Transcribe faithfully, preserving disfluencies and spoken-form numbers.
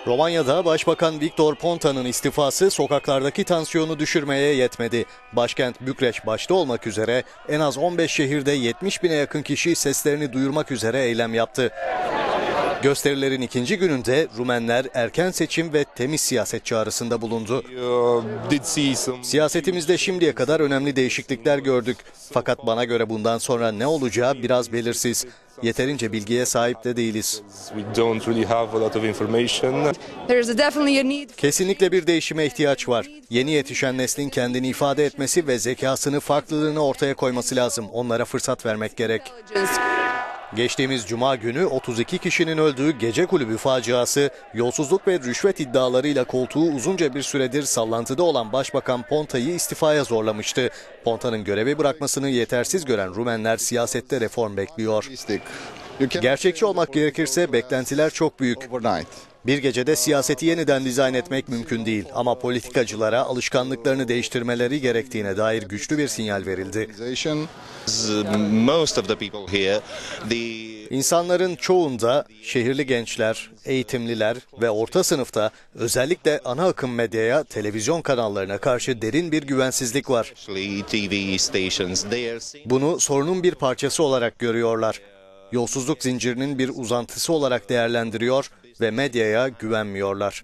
Romanya'da Başbakan Victor Ponta'nın istifası sokaklardaki tansiyonu düşürmeye yetmedi. Başkent Bükreş başta olmak üzere en az on beş şehirde yetmiş bine yakın kişi seslerini duyurmak üzere eylem yaptı. Gösterilerin ikinci gününde Rumenler erken seçim ve temiz siyaset çağrısında bulundu. Siyasetimizde şimdiye kadar önemli değişiklikler gördük. Fakat bana göre bundan sonra ne olacağı biraz belirsiz. Yeterince bilgiye sahip de değiliz. Kesinlikle bir değişime ihtiyaç var. Yeni yetişen neslin kendini ifade etmesi ve zekasını, farklılığını ortaya koyması lazım. Onlara fırsat vermek gerek. Geçtiğimiz Cuma günü otuz iki kişinin öldüğü gece kulübü faciası, yolsuzluk ve rüşvet iddialarıyla koltuğu uzunca bir süredir sallantıda olan Başbakan Ponta'yı istifaya zorlamıştı. Ponta'nın görevi bırakmasını yetersiz gören Rumenler siyasette reform bekliyor. Gerçekçi olmak gerekirse beklentiler çok büyük. Bir gecede siyaseti yeniden dizayn etmek mümkün değil ama politikacılara alışkanlıklarını değiştirmeleri gerektiğine dair güçlü bir sinyal verildi. İnsanların çoğunda şehirli gençler, eğitimliler ve orta sınıfta özellikle ana akım medyaya, televizyon kanallarına karşı derin bir güvensizlik var. Bunu sorunun bir parçası olarak görüyorlar. Yolsuzluk zincirinin bir uzantısı olarak değerlendiriyor ve medyaya güvenmiyorlar.